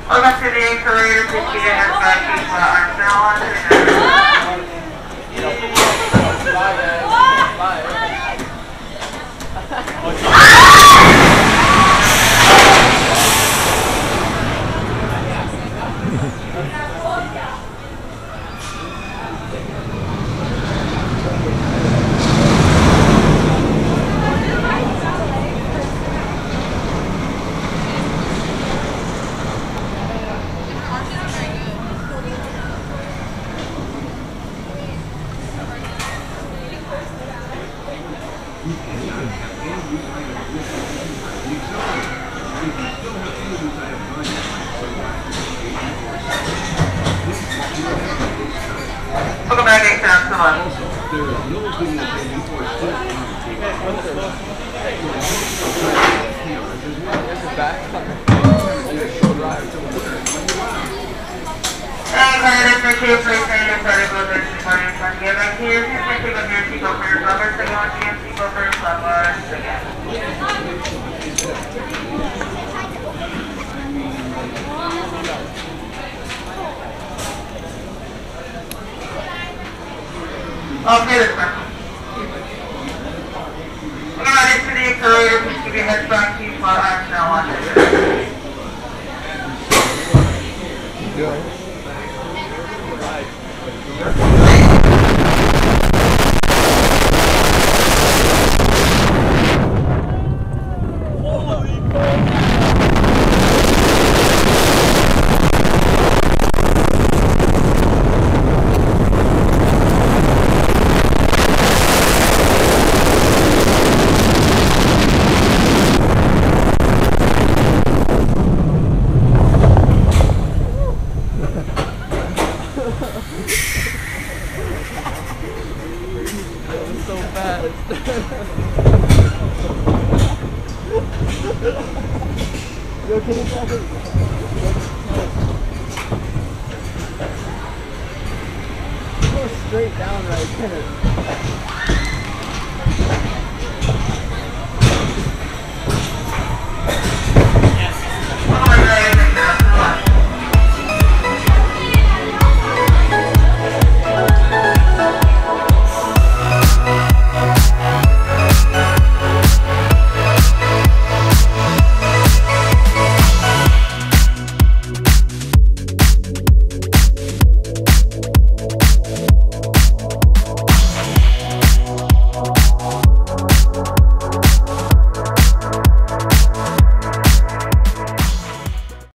Welcome to the Accelerator. Please keep your heads back. Keep arms now on. Bye, guys. Bye. Welcome back, X-Sound. Come on. Okay, this time. We're going to head to the Accelerator. Please keep your heads back. Keep arms now on. Straight down right there.